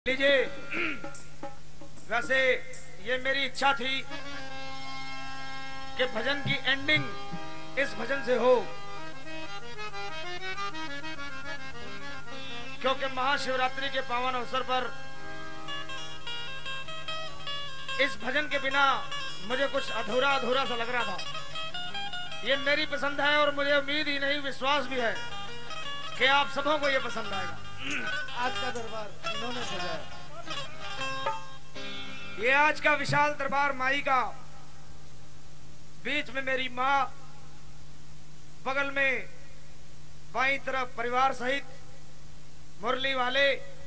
लीजिए। वैसे ये मेरी इच्छा थी कि भजन की एंडिंग इस भजन से हो, क्योंकि महाशिवरात्रि के पावन अवसर पर इस भजन के बिना मुझे कुछ अधूरा अधूरा सा लग रहा था। ये मेरी पसंद है और मुझे उम्मीद ही नहीं, विश्वास भी है कि आप सबों को ये पसंद आएगा। आज का दरबार इन्होंने सजाया। ये आज का विशाल दरबार माई का, बीच में मेरी माँ, बगल में बाईं तरफ परिवार सहित मुरली वाले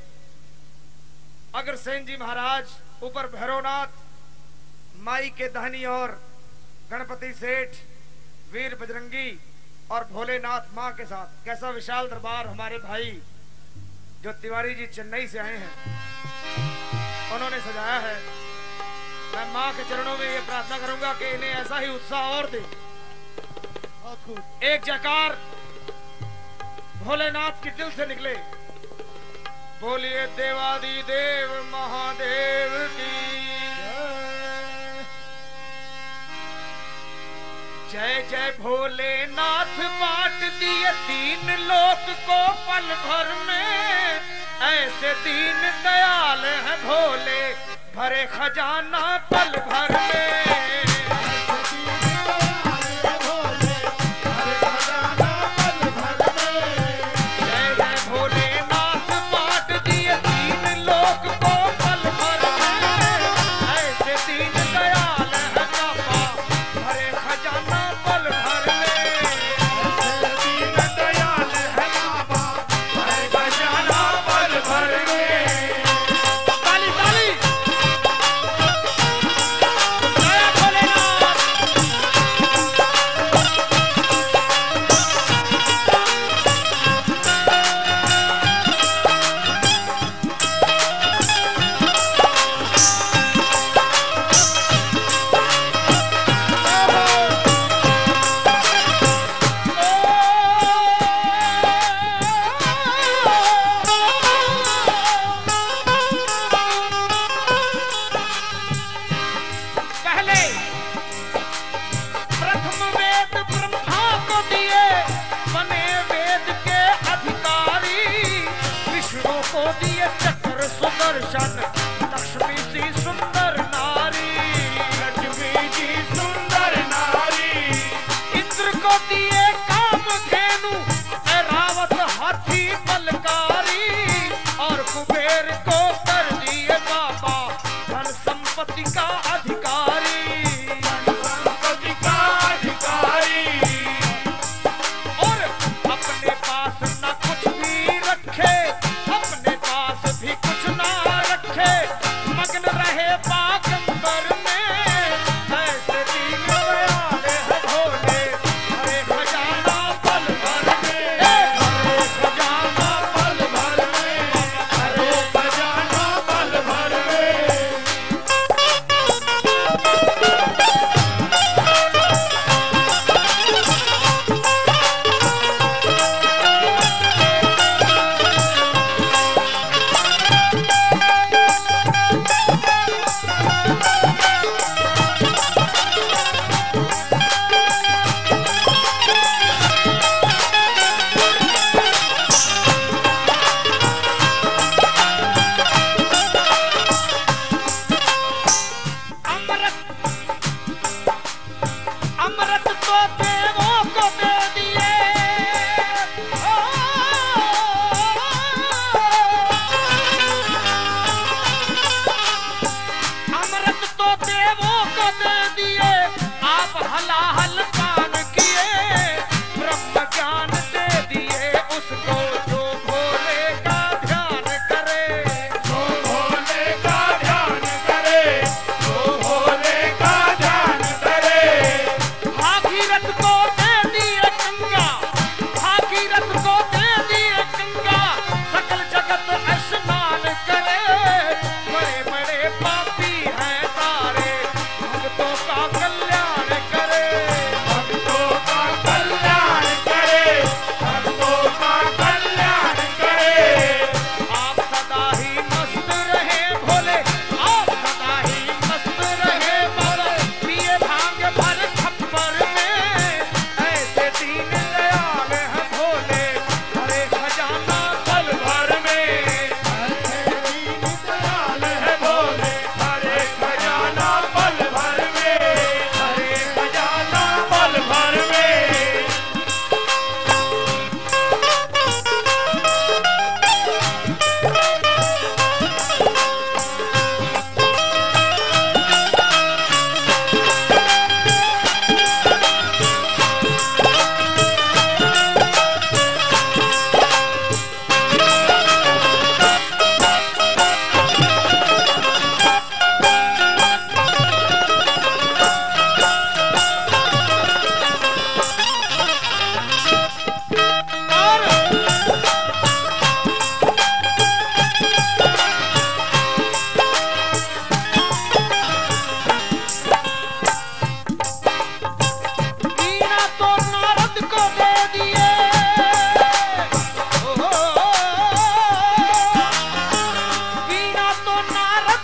अग्रसेन जी महाराज, ऊपर भैरवनाथ, माई के दाहिनी ओर गणपति सेठ, वीर बजरंगी और भोलेनाथ माँ के साथ। कैसा विशाल दरबार हमारे भाई जो तिवारी जी चेन्नई से आए हैं उन्होंने सजाया है। मैं माँ के चरणों में ये प्रार्थना करूंगा कि इन्हें ऐसा ही उत्साह और दे। एक जयकार भोलेनाथ की दिल से निकले। बोलिए देवादिदेव महादेव की जय जय। भोलेनाथ बांट दिए दीन लोक को पल भर में, ऐसे दीन दयाल है भोले, भरे खजाना पल भर में।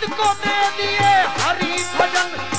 मुझको दे दिए हरि भजन